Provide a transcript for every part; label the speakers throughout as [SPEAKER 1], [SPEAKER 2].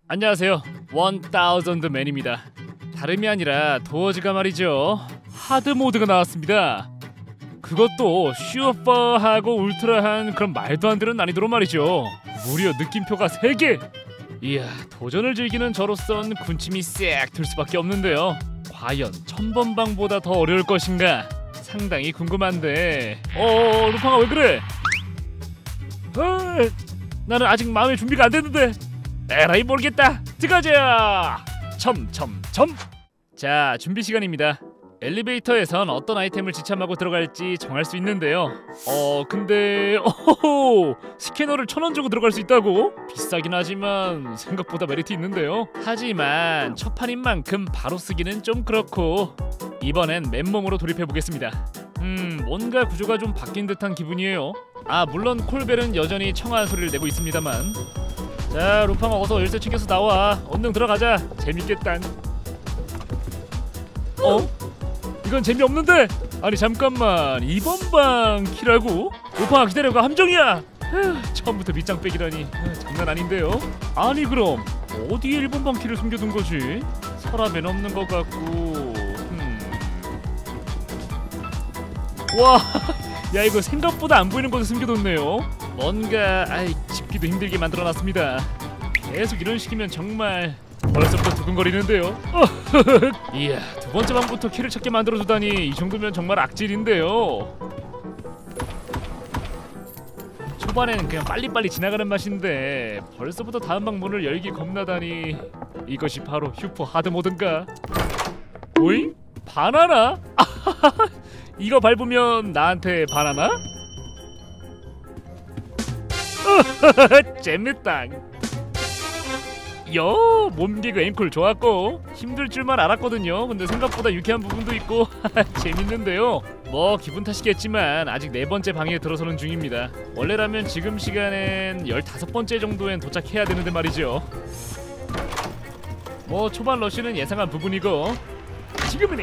[SPEAKER 1] 안녕하세요. 1000man입니다. 다름이 아니라 도어즈가 말이죠. 하드 모드가 나왔습니다. 그것도 슈퍼하고 울트라한 그런 말도 안 되는 난이도로 말이죠. 무려 느낌표가 3개! 이야, 도전을 즐기는 저로선 군침이 싹 들 수밖에 없는데요. 과연 1000번방보다 더 어려울 것인가? 상당히 궁금한데. 루팡아 왜 그래? 나는 아직 마음의 준비가 안 됐는데. 에라이 모르겠다. 들어가자. 자, 준비 시간입니다. 엘리베이터에선 어떤 아이템을 지참하고 들어갈지 정할 수 있는데요. 근데 스캐너를 1000원 주고 들어갈 수 있다고? 비싸긴 하지만 생각보다 메리트 있는데요. 하지만 첫 판인 만큼 바로 쓰기는 좀 그렇고 이번엔 맨몸으로 돌입해보겠습니다. 뭔가 구조가 좀 바뀐 듯한 기분이에요. 물론 콜벨은 여전히 청아한 소리를 내고 있습니다만. 자, 루팡아 어서 열쇠 챙겨서 나와. 얼른 들어가자. 재밌겠단. 이건 재미없는데? 아니 잠깐만, 이번 방 키라고? 루팡아 기다려가 함정이야. 처음부터 밑장 빼기라니 장난 아닌데요? 아니 그럼 어디에 1번 방 키를 숨겨둔 거지? 서랍엔 없는 것 같고. 와, 야 이거 생각보다 안 보이는 곳에 숨겨뒀네요. 뭔가 짚기도 힘들게 만들어놨습니다. 계속 이런 식이면 정말 벌써부터 두근거리는데요. 이야, 두 번째 방부터 키를 찾게 만들어주다니 이 정도면 정말 악질인데요. 초반에는 그냥 빨리빨리 지나가는 맛인데 벌써부터 다음 방 문을 열기 겁나다니 이것이 바로 슈퍼 하드 모드인가? 오잉? 바나나? 이거 밟으면 나한테 바나나? 재밌다. 몸개그 앵콜 좋았고 힘들 줄만 알았거든요. 근데 생각보다 유쾌한 부분도 있고 재밌는데요. 뭐 기분 탓이겠지만 아직 4번째 방에 들어서는 중입니다. 원래라면 지금 시간엔 15번째 정도엔 도착해야 되는데 말이죠. 뭐 초반 러쉬는 예상한 부분이고 지금은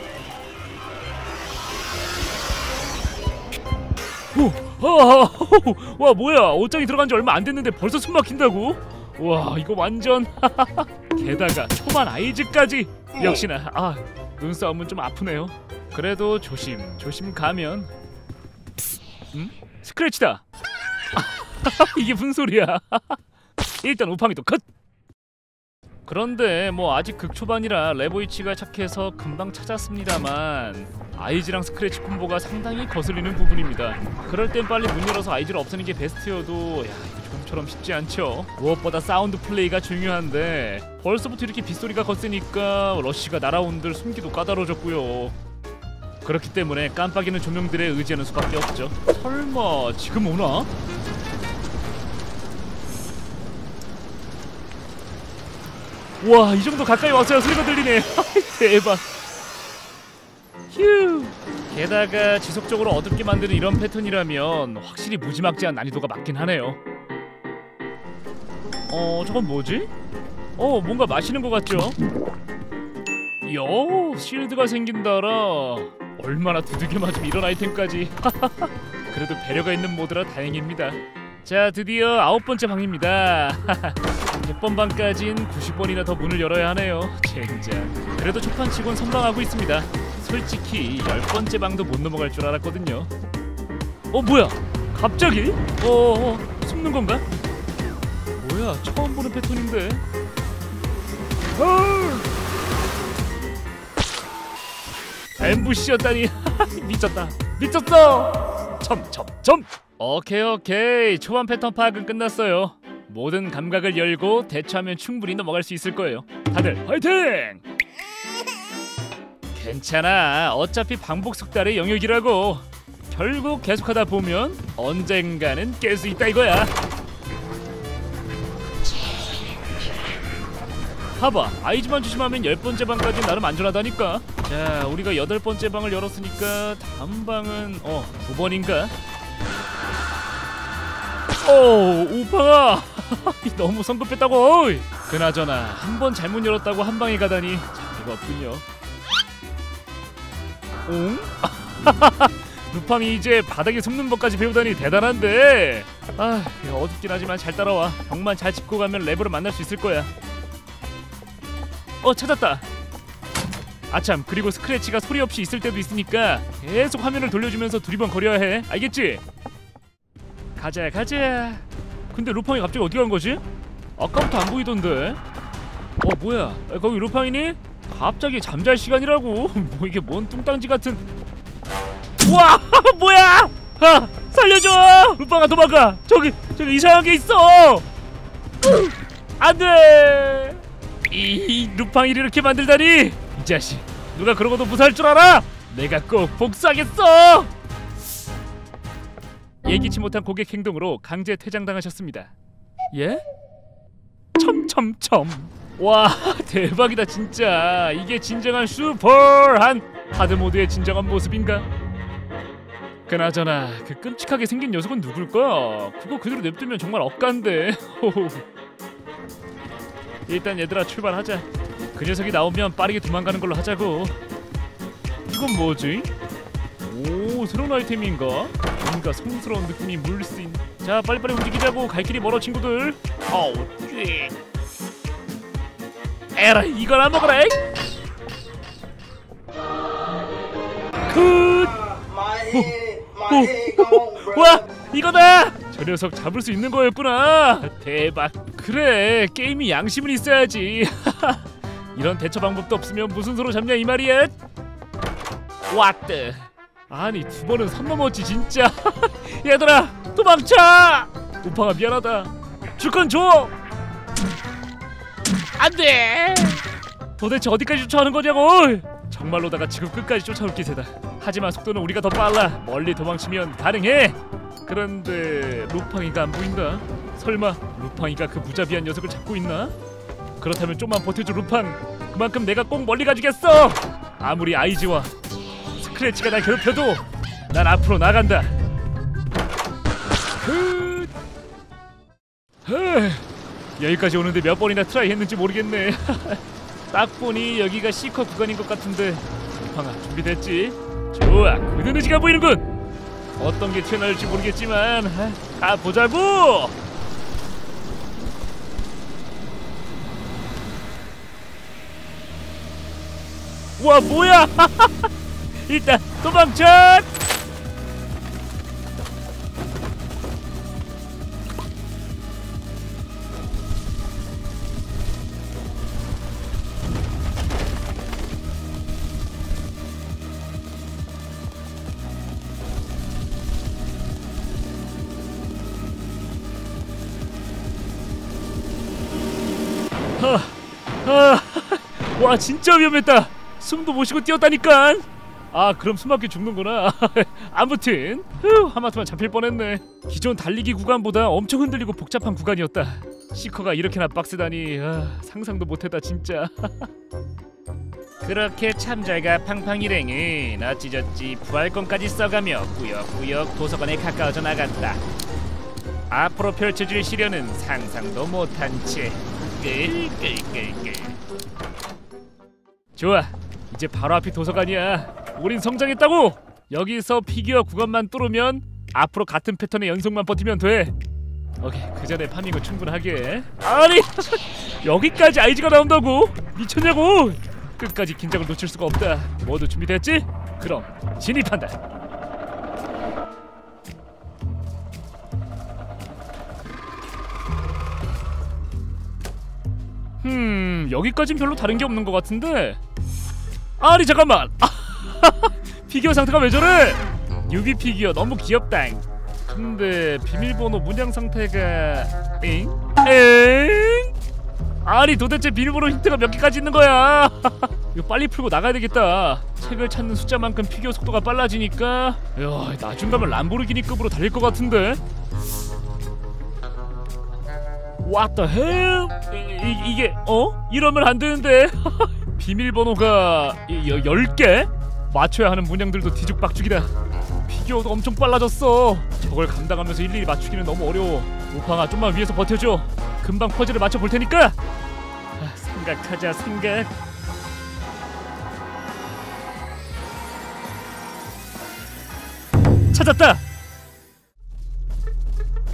[SPEAKER 1] 와 뭐야, 옷장이 들어간 지 얼마 안 됐는데 벌써 숨 막힌다고? 와 이거 완전 게다가 초반 아이즈까지. 역시나 눈싸움은 좀 아프네요. 그래도 조심 가면 스크래치다. 이게 무슨 소리야. 일단 우팡이도 컷. 그런데 뭐 아직 극초반이라 레보이치가 착해서 금방 찾았습니다만 아이즈랑 스크래치 콤보가 상당히 거슬리는 부분입니다. 그럴 땐 빨리 문 열어서 아이즈를 없애는 게 베스트여도 좀처럼 쉽지 않죠. 무엇보다 사운드 플레이가 중요한데 벌써부터 이렇게 빗소리가 거세니까 러쉬가 날아온들 숨기도 까다로워졌고요. 그렇기 때문에 깜빡이는 조명들에 의지하는 수밖에 없죠. 설마 지금 오나? 와, 이 정도 가까이 왔어야 소리가 들리네. 대박. 휴. 게다가 지속적으로 어둡게 만드는 이런 패턴이라면 확실히 무지막지한 난이도가 맞긴 하네요. 저건 뭐지? 뭔가 마시는 것 같죠? 실드가 생긴다라. 얼마나 두들겨 맞으면 이런 아이템까지. 그래도 배려가 있는 모드라 다행입니다. 자, 드디어 9번째 방입니다. 100번 방까진 90번이나 더 문을 열어야 하네요. 젠장. 그래도 초판치곤 선방하고 있습니다. 솔직히 10번째 방도 못 넘어갈 줄 알았거든요. 뭐야? 갑자기? 숨는 건가? 뭐야, 처음 보는 패턴인데. 엠부시였다니. 미쳤어. 점. 오케이. 초반 패턴 파악은 끝났어요. 모든 감각을 열고 대처하면 충분히 넘어갈 수 있을 거예요. 다들 화이팅! 괜찮아. 어차피 반복 숙달의 영역이라고. 결국 계속하다 보면 언젠가는 깰 수 있다 이거야. 봐봐, 아이즈만 조심하면 10번째 방까지 나름 안전하다니까. 자, 우리가 8번째 방을 열었으니까 다음 방은 9번인가? 우팡아. 너무 성급했다고. 그나저나 한 번 잘못 열었다고 한 방에 가다니 재미가 없군요. 루팡이 이제 바닥에 숨는 법까지 배우다니 대단한데. 어둡긴 하지만 잘 따라와. 벽만 잘 짚고 가면 레버를 만날 수 있을 거야. 찾았다. 아참, 그리고 스크래치가 소리 없이 있을 때도 있으니까 계속 화면을 돌려주면서 두리번거려야 해. 알겠지? 가자. 근데 루팡이 갑자기 어디 간 거지? 아까부터 안 보이던데. 뭐야? 거기 루팡이니? 갑자기 잠잘 시간이라고. 뭐 이게 뭔 뚱땅지 같은. 우와 뭐야? 살려줘! 루팡아 도망가. 저기 이상한 게 있어. 안돼. 이 루팡이를 이렇게 만들다니. 이 자식, 누가 그러고도 무사할 줄 알아? 내가 꼭 복수하겠어. 예기치 못한 고객 행동으로 강제 퇴장당하셨습니다. 예? 첨첨첨. 와 대박이다 진짜. 이게 진정한 슈퍼한 하드모드의 진정한 모습인가? 그나저나 그 끔찍하게 생긴 녀석은 누굴까? 그거 그대로 냅두면 정말 억간데. 일단 얘들아 출발하자. 그 녀석이 나오면 빠르게 도망가는 걸로 하자고. 이건 뭐지? 오, 새로운 아이템인가? 뭔가 성스러운 느낌이 물릴 수 있는. 자 빨리빨리 움직이자고. 갈 길이 멀어 친구들. 어우 쥐. 에라 이걸 안 먹어라. 와 이거다. 저 녀석 잡을 수 있는 거였구나. 대박. 그래 게임이 양심은 있어야지. 이런 대처 방법도 없으면 무슨 수로 잡냐 이 말이야. 왓드. 아니 두 번은 선 넘었지 진짜. 얘들아 도망쳐. 우팡아 미안하다. 줄 건 줘. 안돼. 도대체 어디까지 쫓아오는 거냐고. 정말로다가 지금 끝까지 쫓아올 기세다. 하지만 속도는 우리가 더 빨라. 멀리 도망치면 가능해. 그런데 루팡이가 안 보인다. 설마 루팡이가 그 무자비한 녀석을 잡고 있나? 그렇다면 좀만 버텨줘 루팡. 그만큼 내가 꼭 멀리 가주겠어. 아무리 아이즈와 스크래치가 날 괴롭혀도 난 앞으로 나간다. 여기까지 오는데 몇 번이나 트라이 했는지 모르겠네. 딱 보니 여기가 시커 구간인 것 같은데. 루팡아 준비됐지? 좋아, 굳은 의지가 보이는군. 어떤 게 튀어나올지 모르겠지만 가보자고. 와 뭐야. 일단 도망쳐. 와 진짜 위험했다. 숨도 못 쉬고 뛰었다니까. 그럼 숨막혀 죽는구나. 아무튼 하마터면 잡힐 뻔했네. 기존 달리기 구간보다 엄청 흔들리고 복잡한 구간이었다. 시커가 이렇게나 빡세다니 상상도 못했다 진짜. 그렇게 참잘가 팡팡 일행은 어찌저찌 부활권까지 써가며 꾸역꾸역 도서관에 가까워져 나갔다. 앞으로 펼쳐질 시련은 상상도 못한 채 끌끌끌끌. 좋아, 이제 바로 앞이 도서관이야. 우린 성장했다고. 여기서 피규어 구간만 뚫으면 앞으로 같은 패턴의 연속만 버티면 돼. 오케이, 그 전에 파밍은 충분하게. 아니 여기까지 아이즈가 나온다고? 미쳤냐고. 끝까지 긴장을 놓칠 수가 없다. 모두 준비됐지? 그럼 진입한다. 여기까진 별로 다른 게 없는 것 같은데. 아니 잠깐만. 피규어 상태가 왜 저래? 뉴비 피규어 너무 귀엽다. 근데 비밀번호 문양 상태가 엥? 아니 도대체 비밀번호 힌트가 몇 개까지 있는 거야? 이거 빨리 풀고 나가야 되겠다. 책을 찾는 숫자만큼 피규어 속도가 빨라지니까 야, 나중 가면 람보르기니급으로 달릴 것 같은데. What the hell? 이게 이러면 안 되는데. 비밀번호가 10개? 맞춰야 하는 문양들도 뒤죽박죽이다. 피규어도 엄청 빨라졌어. 저걸 감당하면서 일일이 맞추기는 너무 어려워. 우팡아 좀만 위에서 버텨줘. 금방 퍼즐을 맞춰볼 테니까. 생각하자 생각. 찾았다.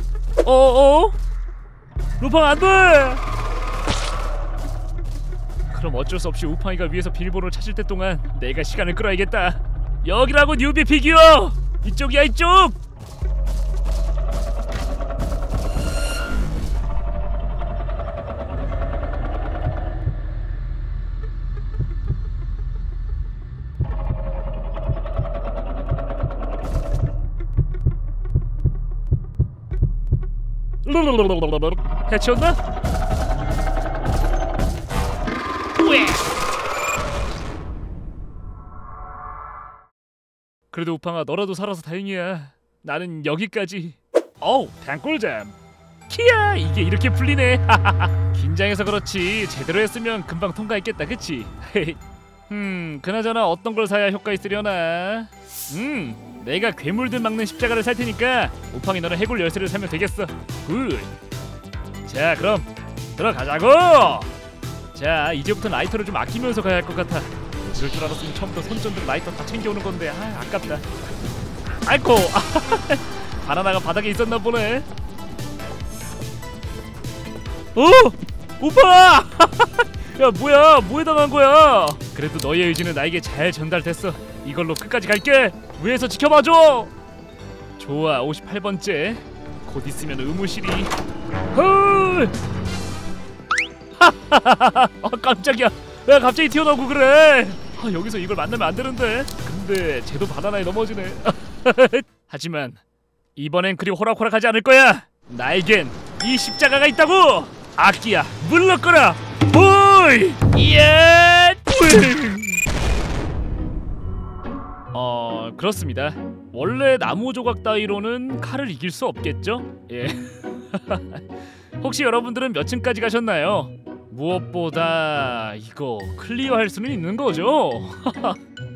[SPEAKER 1] 루팡 안돼. 그럼 어쩔 수 없이 우팡이가 위에서 비밀번호를 찾을 때 동안 내가 시간을 끌어야겠다. 여기라고 뉴비 피규어! 이쪽이야 이쪽! 해치웠나? 그래도 우팡아 너라도 살아서 다행이야. 나는 여기까지. 어우 단꿀잠. 키야 이게 이렇게 풀리네. 긴장해서 그렇지 제대로 했으면 금방 통과했겠다 그치? 그나저나 어떤 걸 사야 효과 있으려나? 내가 괴물들 막는 십자가를 살 테니까 우팡이 너는 해골 열쇠를 사면 되겠어. 굿. 자 그럼 들어가자고. 자 이제부터 라이터를 좀 아끼면서 가야 할 것 같아. 이럴 줄 알았으면 처음부터 손전등 라이터 다 챙겨오는 건데 아깝다. 아이고 바나나가 바닥에 있었나 보네. 우팡아! 야 뭐야 뭐에 당한 거야? 그래도 너의 의지는 나에게 잘 전달됐어. 이걸로 끝까지 갈게. 위에서 지켜봐줘. 좋아 58번째. 곧 있으면 의무실이. 헐! 깜짝이야. 야 갑자기 튀어나오고 그래. 여기서 이걸 만나면 안 되는데. 근데 쟤도 바나나에 넘어지네. 하지만 이번엔 그리 호락호락하지 않을 거야. 나에겐 이 십자가가 있다고. 악기야 물러거라. 보이! 예! 그렇습니다. 원래 나무 조각 따위로는 칼을 이길 수 없겠죠? 예. 혹시 여러분들은 몇 층까지 가셨나요? 무엇보다 이거 클리어할 수는 있는 거죠?